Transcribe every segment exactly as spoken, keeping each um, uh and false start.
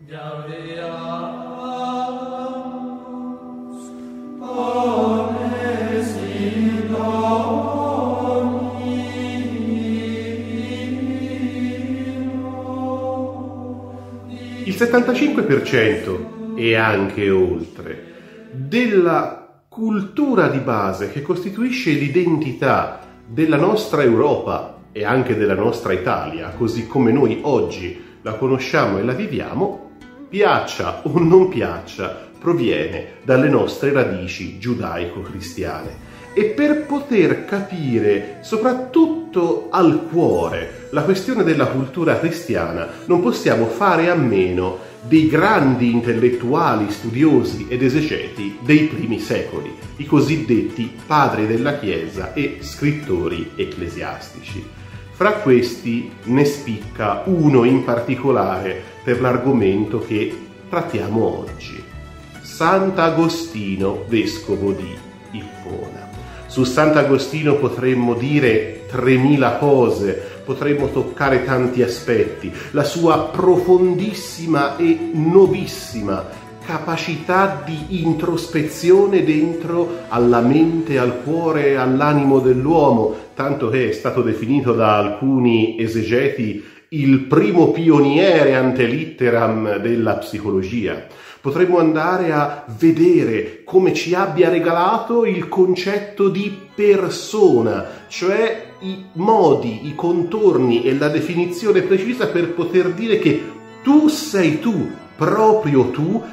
Il settantacinque per cento e anche oltre della cultura di base che costituisce l'identità della nostra Europa e anche della nostra Italia, così come noi oggi la conosciamo e la viviamo, piaccia o non piaccia, proviene dalle nostre radici giudaico-cristiane. E per poter capire, soprattutto al cuore, la questione della cultura cristiana, non possiamo fare a meno dei grandi intellettuali, studiosi ed esegeti dei primi secoli, i cosiddetti padri della Chiesa e scrittori ecclesiastici. Fra questi ne spicca uno in particolare per l'argomento che trattiamo oggi: Sant'Agostino, vescovo di Ippona. Su Sant'Agostino potremmo dire tremila cose, potremmo toccare tanti aspetti, la sua profondissima e novissima capacità di introspezione dentro alla mente, al cuore e all'animo dell'uomo, tanto che è stato definito da alcuni esegeti il primo pioniere ante litteram della psicologia. Potremmo andare a vedere come ci abbia regalato il concetto di persona, cioè i modi, i contorni e la definizione precisa per poter dire che tu sei tu, proprio tu,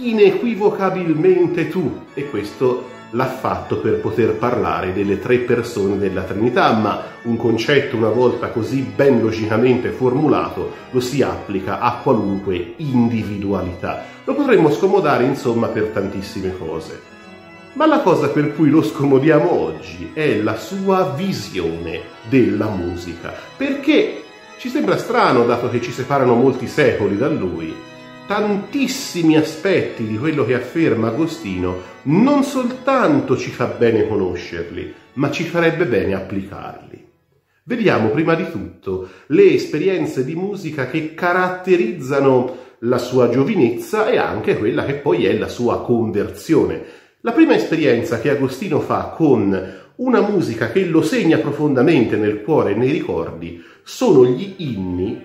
inequivocabilmente tu. E questo l'ha fatto per poter parlare delle tre persone della Trinità, ma un concetto una volta così ben logicamente formulato lo si applica a qualunque individualità. Lo potremmo scomodare insomma per tantissime cose. Ma la cosa per cui lo scomodiamo oggi è la sua visione della musica, perché ci sembra strano, dato che ci separano molti secoli da lui, tantissimi aspetti di quello che afferma Agostino non soltanto ci fa bene conoscerli, ma ci farebbe bene applicarli. Vediamo prima di tutto le esperienze di musica che caratterizzano la sua giovinezza e anche quella che poi è la sua conversione. La prima esperienza che Agostino fa con una musica che lo segna profondamente nel cuore e nei ricordi sono gli inni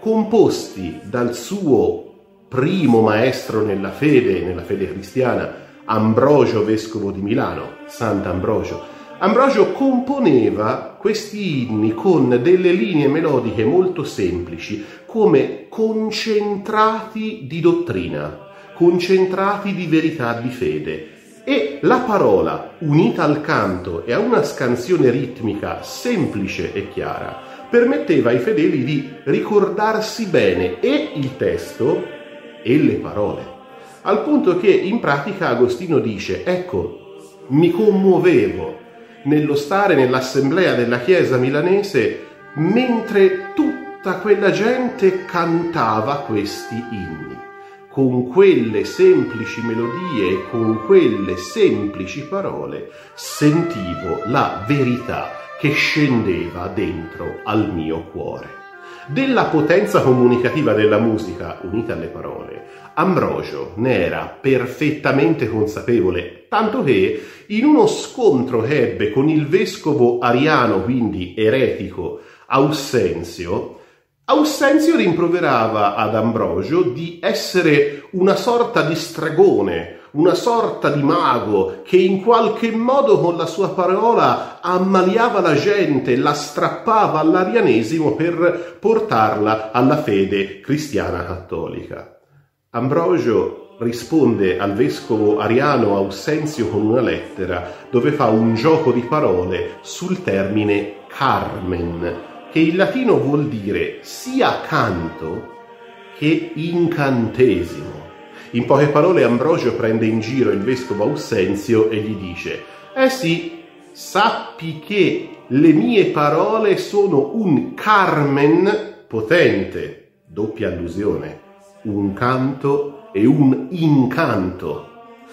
composti dal suo primo maestro nella fede, nella fede cristiana, Ambrogio, vescovo di Milano, Sant'Ambrogio. Ambrogio componeva questi inni con delle linee melodiche molto semplici, come concentrati di dottrina, concentrati di verità di fede. E la parola, unita al canto e a una scansione ritmica semplice e chiara, permetteva ai fedeli di ricordarsi bene e il testo e le parole, al punto che in pratica Agostino dice: ecco, mi commuovevo nello stare nell'assemblea della chiesa milanese mentre tutta quella gente cantava questi inni. Con quelle semplici melodie e con quelle semplici parole sentivo la verità che scendeva dentro al mio cuore. Della potenza comunicativa della musica unita alle parole, Ambrogio ne era perfettamente consapevole, tanto che in uno scontro che ebbe con il vescovo ariano, quindi eretico, Aussenzio, Aussenzio rimproverava ad Ambrogio di essere una sorta di stregone, una sorta di mago che in qualche modo con la sua parola ammaliava la gente, la strappava all'arianesimo per portarla alla fede cristiana cattolica. Ambrogio risponde al vescovo ariano Aussenzio con una lettera dove fa un gioco di parole sul termine carmen, che in latino vuol dire sia canto che incantesimo. In poche parole Ambrogio prende in giro il vescovo Aussenzio e gli dice: eh sì, sappi che le mie parole sono un carmen potente, doppia allusione, un canto e un incanto,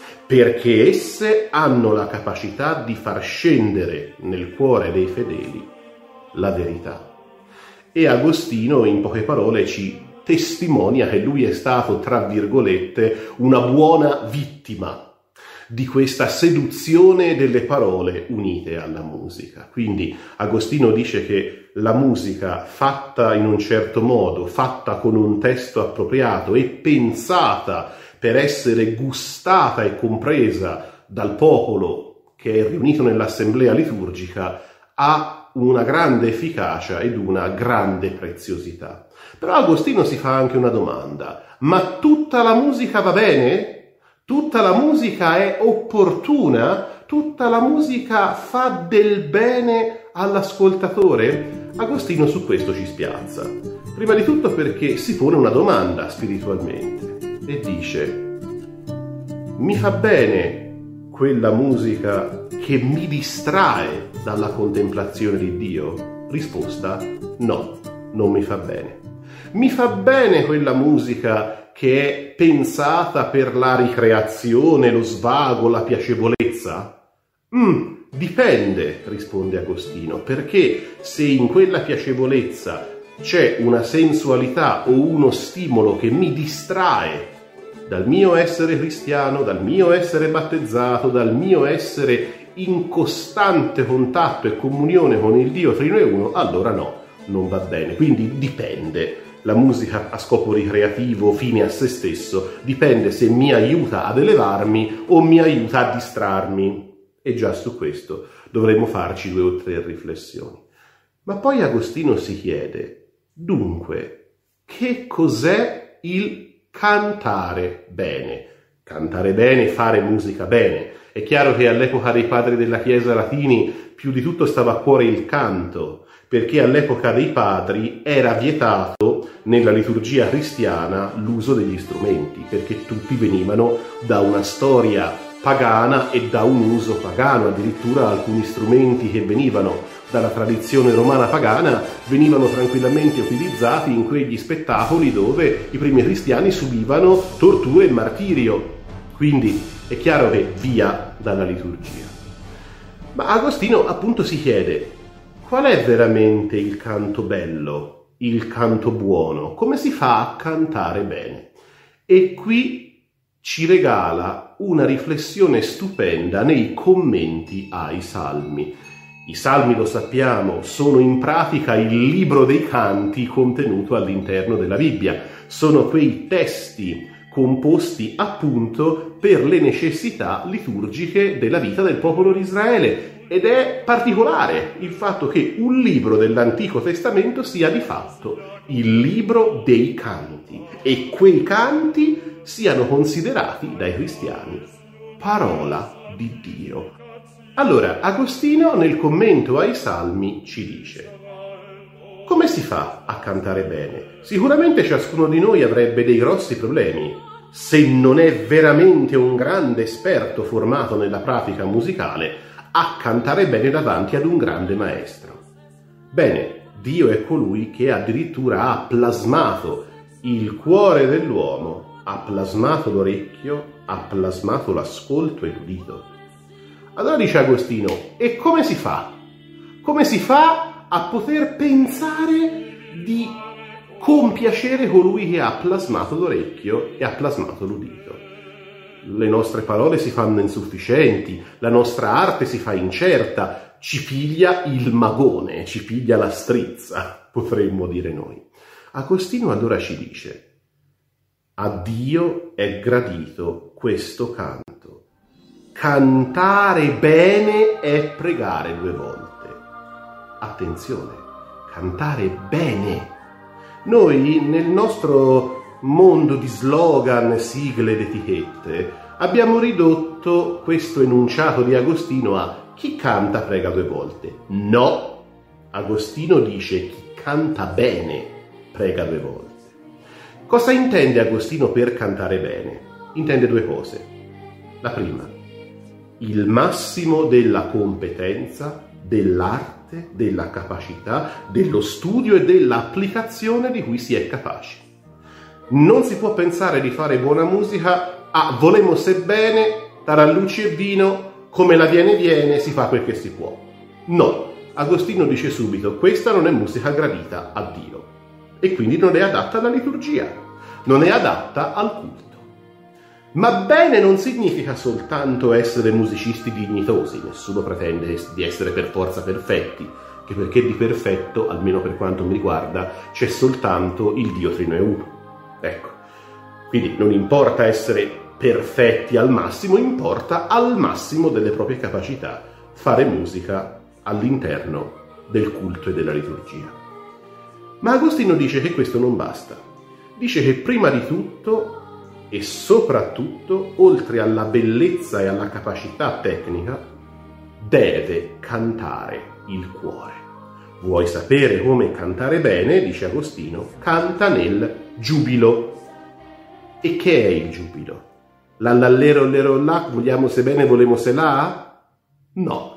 perché esse hanno la capacità di far scendere nel cuore dei fedeli la verità. E Agostino in poche parole ci testimonia che lui è stato, tra virgolette, una buona vittima di questa seduzione delle parole unite alla musica. Quindi Agostino dice che la musica fatta in un certo modo, fatta con un testo appropriato e pensata per essere gustata e compresa dal popolo che è riunito nell'assemblea liturgica, ha una grande efficacia ed una grande preziosità. Però Agostino si fa anche una domanda: ma tutta la musica va bene? Tutta la musica è opportuna? Tutta la musica fa del bene all'ascoltatore? Agostino su questo ci spiazza. Prima di tutto perché si pone una domanda spiritualmente e dice: mi fa bene quella musica che mi distrae dalla contemplazione di Dio? Risposta: no, non mi fa bene. Mi fa bene quella musica che è pensata per la ricreazione, lo svago, la piacevolezza? Mm, dipende, risponde Agostino, perché se in quella piacevolezza c'è una sensualità o uno stimolo che mi distrae dal mio essere cristiano, dal mio essere battezzato, dal mio essere in costante contatto e comunione con il Dio Trino e Uno, allora no, non va bene. Quindi dipende. La musica a scopo ricreativo, fine a se stesso, dipende se mi aiuta ad elevarmi o mi aiuta a distrarmi. E già su questo dovremmo farci due o tre riflessioni. Ma poi Agostino si chiede: dunque, che cos'è il cantare bene? Cantare bene, fare musica bene. È chiaro che all'epoca dei padri della Chiesa latini più di tutto stava a cuore il canto, perché all'epoca dei padri era vietato nella liturgia cristiana l'uso degli strumenti, perché tutti venivano da una storia pagana e da un uso pagano. Addirittura alcuni strumenti che venivano dalla tradizione romana pagana venivano tranquillamente utilizzati in quegli spettacoli dove i primi cristiani subivano torture e martirio. Quindi è chiaro che via dalla liturgia. Ma Agostino appunto si chiede: qual è veramente il canto bello, il canto buono? Come si fa a cantare bene? E qui ci regala una riflessione stupenda nei commenti ai Salmi. I Salmi, lo sappiamo, sono in pratica il libro dei canti contenuto all'interno della Bibbia. Sono quei testi composti appunto per le necessità liturgiche della vita del popolo di Israele. Ed è particolare il fatto che un libro dell'Antico Testamento sia di fatto il libro dei canti e quei canti siano considerati dai cristiani parola di Dio. Allora, Agostino nel commento ai Salmi ci dice: come si fa a cantare bene? Sicuramente ciascuno di noi avrebbe dei grossi problemi se non è veramente un grande esperto formato nella pratica musicale a cantare bene davanti ad un grande maestro. Bene, Dio è colui che addirittura ha plasmato il cuore dell'uomo, ha plasmato l'orecchio, ha plasmato l'ascolto e l'udito. Allora dice Agostino: e come si fa? Come si fa a poter pensare di compiacere colui che ha plasmato l'orecchio e ha plasmato l'udito? Le nostre parole si fanno insufficienti, la nostra arte si fa incerta, ci piglia il magone, ci piglia la strizza, potremmo dire noi. Agostino allora ci dice: a Dio è gradito questo canto. Cantare bene è pregare due volte. Attenzione, cantare bene. Noi nel nostro mondo di slogan, sigle ed etichette abbiamo ridotto questo enunciato di Agostino a: chi canta prega due volte. No, Agostino dice: chi canta bene prega due volte. Cosa intende Agostino per cantare bene? Intende due cose. La prima: il massimo della competenza, dell'arte, della capacità, dello studio e dell'applicazione di cui si è capaci. Non si può pensare di fare buona musica a volemo se bene, tarallucci e vino, come la viene viene, si fa quel che si può. No, Agostino dice subito: questa non è musica gradita a Dio. e quindi non è adatta alla liturgia, non è adatta al culto. Ma bene non significa soltanto essere musicisti dignitosi, nessuno pretende di essere per forza perfetti, che perché di perfetto, almeno per quanto mi riguarda, c'è soltanto il Dio Trino e Uno. Ecco, quindi non importa essere perfetti al massimo, importa al massimo delle proprie capacità fare musica all'interno del culto e della liturgia. Ma Agostino dice che questo non basta. Dice che prima di tutto e soprattutto, oltre alla bellezza e alla capacità tecnica, deve cantare il cuore. Vuoi sapere come cantare bene, dice Agostino, canta nel giubilo. E che è il giubilo? L'allallero lero là, vogliamo se bene, volemo se là? No.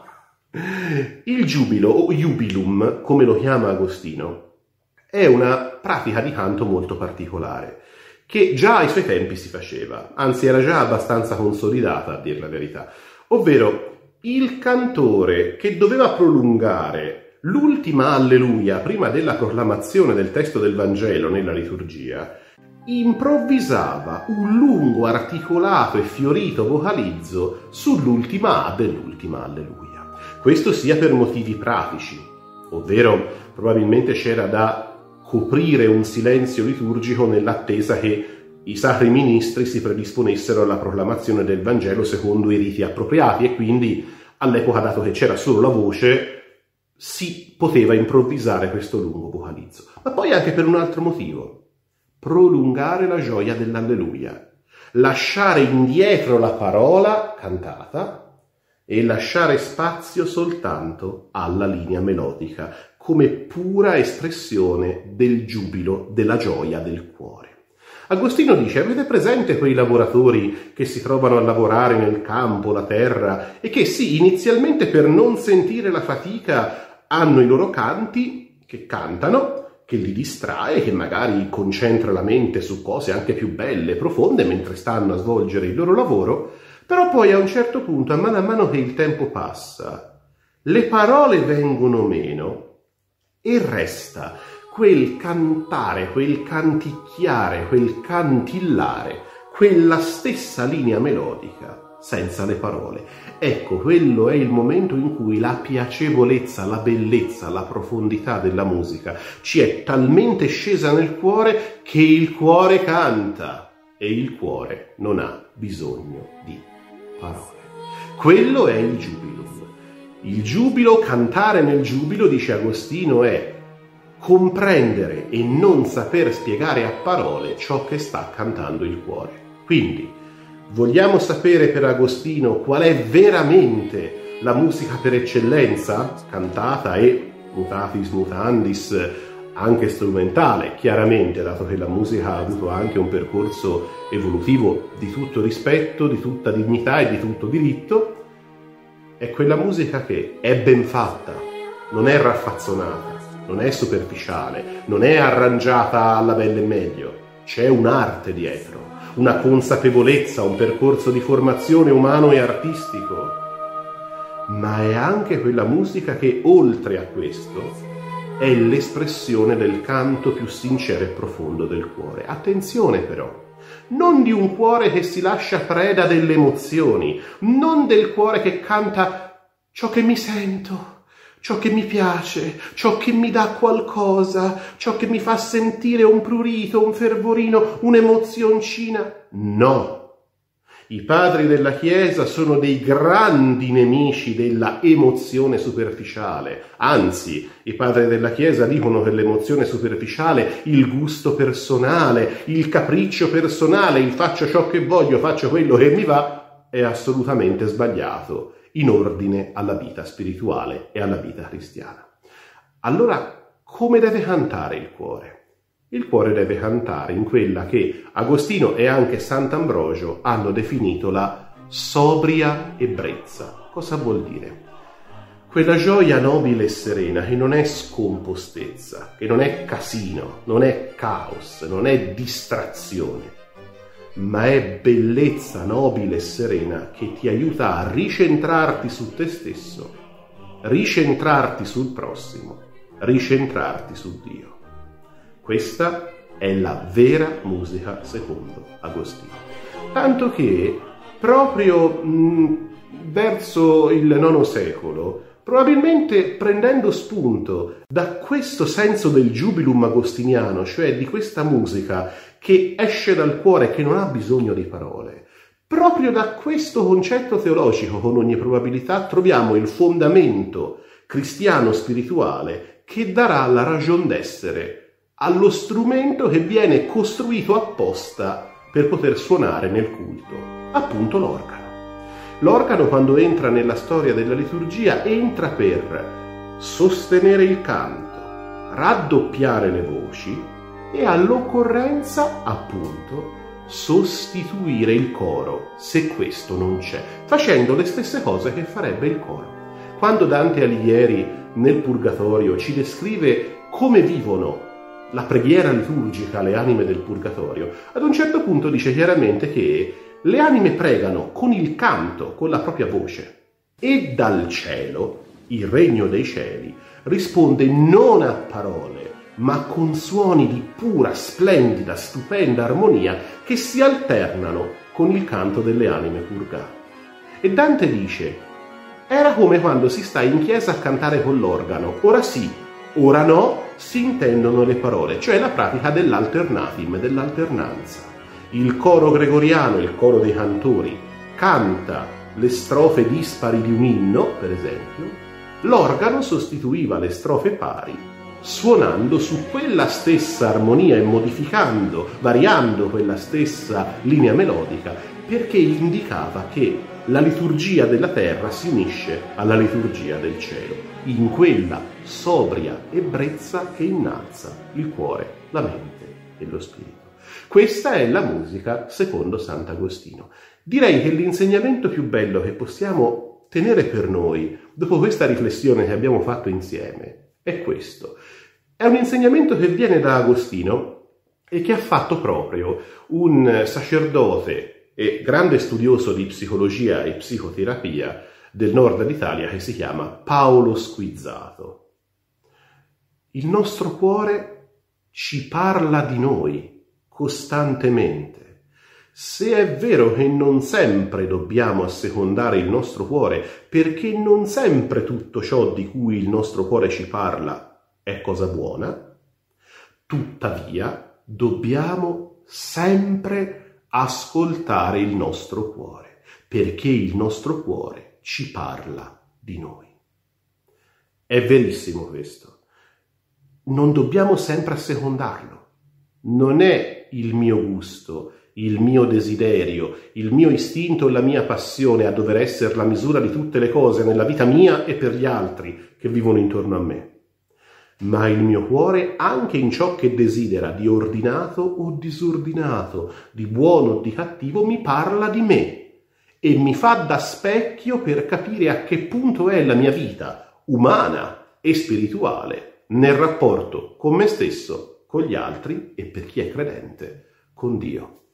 Il giubilo, o jubilum, come lo chiama Agostino, è una pratica di canto molto particolare, che già ai suoi tempi si faceva, anzi era già abbastanza consolidata, a dir la verità, ovvero il cantore che doveva prolungare l'ultima alleluia prima della proclamazione del testo del Vangelo nella liturgia, improvvisava un lungo, articolato e fiorito vocalizzo sull'ultima A dell'ultima alleluia. Questo sia per motivi pratici, ovvero probabilmente c'era da coprire un silenzio liturgico nell'attesa che i sacri ministri si predisponessero alla proclamazione del Vangelo secondo i riti appropriati e quindi all'epoca, dato che c'era solo la voce, si poteva improvvisare questo lungo vocalizzo. Ma poi anche per un altro motivo: prolungare la gioia dell'alleluia, lasciare indietro la parola cantata e lasciare spazio soltanto alla linea melodica, come pura espressione del giubilo, della gioia del cuore. Agostino dice: avete presente quei lavoratori che si trovano a lavorare nel campo, la terra, e che sì, inizialmente per non sentire la fatica hanno i loro canti che cantano, che li distrae, che magari concentra la mente su cose anche più belle e profonde mentre stanno a svolgere il loro lavoro, però poi a un certo punto, a mano a mano che il tempo passa, le parole vengono meno e resta quel cantare, quel canticchiare, quel cantillare, quella stessa linea melodica senza le parole. Ecco, quello è il momento in cui la piacevolezza, la bellezza, la profondità della musica ci è talmente scesa nel cuore che il cuore canta e il cuore non ha bisogno di parole. Quello è il giubilo. Il giubilo, cantare nel giubilo, dice Agostino, è comprendere e non saper spiegare a parole ciò che sta cantando il cuore. Quindi, vogliamo sapere per Agostino qual è veramente la musica per eccellenza, cantata e mutatis mutandis anche strumentale, chiaramente, dato che la musica ha avuto anche un percorso evolutivo di tutto rispetto, di tutta dignità e di tutto diritto. È quella musica che è ben fatta, non è raffazzonata, non è superficiale, non è arrangiata alla belle e meglio. C'è un'arte dietro, una consapevolezza, un percorso di formazione umano e artistico. Ma è anche quella musica che, oltre a questo, è l'espressione del canto più sincero e profondo del cuore. Attenzione però, non di un cuore che si lascia preda delle emozioni, non del cuore che canta ciò che mi sento, ciò che mi piace, ciò che mi dà qualcosa, ciò che mi fa sentire un prurito, un fervorino, un'emozioncina. No! I padri della Chiesa sono dei grandi nemici della emozione superficiale. Anzi, i padri della Chiesa dicono che l'emozione superficiale, il gusto personale, il capriccio personale, il faccio ciò che voglio, faccio quello che mi va, è assolutamente sbagliato in ordine alla vita spirituale e alla vita cristiana. Allora, come deve cantare il cuore? Il cuore deve cantare in quella che Agostino e anche Sant'Ambrogio hanno definito la sobria ebbrezza. Cosa vuol dire? Quella gioia nobile e serena che non è scompostezza, che non è casino, non è caos, non è distrazione, ma è bellezza nobile e serena che ti aiuta a ricentrarti su te stesso, ricentrarti sul prossimo, ricentrarti su Dio. Questa è la vera musica secondo Agostino. Tanto che proprio mh, verso il nono secolo, probabilmente prendendo spunto da questo senso del jubilum agostiniano, cioè di questa musica che esce dal cuore, che non ha bisogno di parole, proprio da questo concetto teologico, con ogni probabilità, troviamo il fondamento cristiano spirituale che darà la ragion d'essere allo strumento che viene costruito apposta per poter suonare nel culto, appunto l'organo. L'organo, quando entra nella storia della liturgia, entra per sostenere il canto, raddoppiare le voci e all'occorrenza, appunto, sostituire il coro, se questo non c'è, facendo le stesse cose che farebbe il coro. Quando Dante Alighieri nel Purgatorio ci descrive come vivono la preghiera liturgica le anime del Purgatorio, ad un certo punto dice chiaramente che le anime pregano con il canto, con la propria voce, e dal cielo, il regno dei cieli, risponde non a parole, ma con suoni di pura, splendida, stupenda armonia che si alternano con il canto delle anime purgate. E Dante dice: era come quando si sta in chiesa a cantare con l'organo, ora sì, ora no, si intendono le parole, cioè la pratica dell'alternatim, dell'alternanza. Il coro gregoriano, il coro dei cantori, canta le strofe dispari di un inno, per esempio, l'organo sostituiva le strofe pari, suonando su quella stessa armonia e modificando, variando quella stessa linea melodica, perché indicava che la liturgia della terra si unisce alla liturgia del cielo, in quella sobria ebbrezza che innalza il cuore, la mente e lo spirito. Questa è la musica secondo Sant'Agostino. Direi che l'insegnamento più bello che possiamo tenere per noi, dopo questa riflessione che abbiamo fatto insieme, è questo. È un insegnamento che viene da Agostino e che ha fatto proprio un sacerdote e grande studioso di psicologia e psicoterapia del nord d'Italia che si chiama Paolo Squizzato. Il nostro cuore ci parla di noi costantemente. Se è vero che non sempre dobbiamo assecondare il nostro cuore, perché non sempre tutto ciò di cui il nostro cuore ci parla è cosa buona, tuttavia dobbiamo sempre ascoltare il nostro cuore, perché il nostro cuore ci parla di noi. È verissimo questo. Non dobbiamo sempre assecondarlo. Non è il mio gusto, il mio desiderio, il mio istinto e la mia passione a dover essere la misura di tutte le cose nella vita mia e per gli altri che vivono intorno a me. Ma il mio cuore, anche in ciò che desidera di ordinato o disordinato, di buono o di cattivo, mi parla di me e mi fa da specchio per capire a che punto è la mia vita umana e spirituale nel rapporto con me stesso, con gli altri e, per chi è credente, con Dio.